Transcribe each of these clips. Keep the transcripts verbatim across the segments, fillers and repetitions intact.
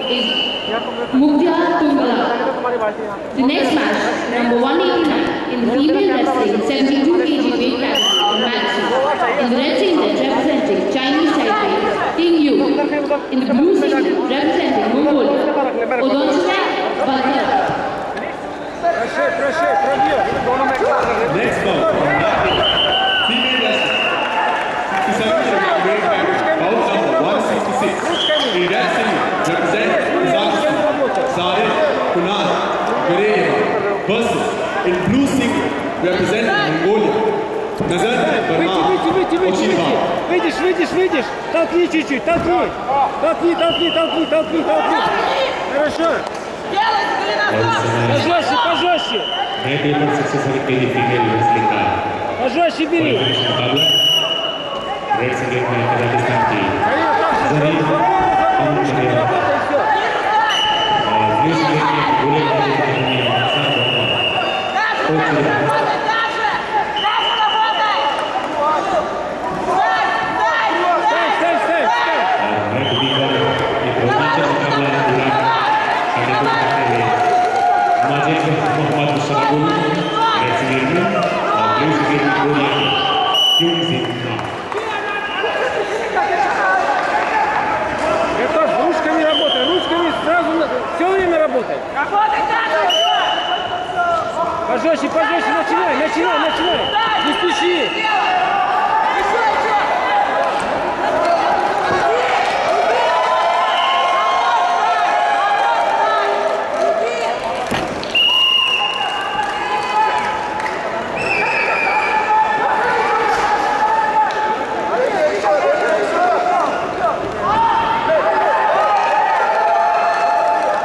is Muktia Tungala. The next match, number one eighty-nine in the female wrestling seventy-two kilogram weight category, match in the red singlet representing Chinese Taipei, Ting Yu. In the blue singlet representing Mongolia, Odonchak Balkar. Next bout, female wrestling, sixty-seven kilogram weight category, bout number one sixty-six. In red singlet representing Kazakhstan, Zarif Kunal Gareyeva versus in blue singlet representing Mongolia, Nazar Barman Oshirva. Видишь, видишь, видишь? Толкни чуть-чуть, толкни. Толкни, толкни, толкни, толкни, толкни. Хорошо. Пожестче, пожестче. Пожестче бери. Это ручками работай, ручками сразу все время работай. Пожестче, пожестче, начинай, начинай, начинай. Не спеши.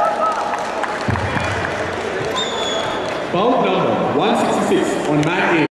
Bout number one sixty-six on mat eight.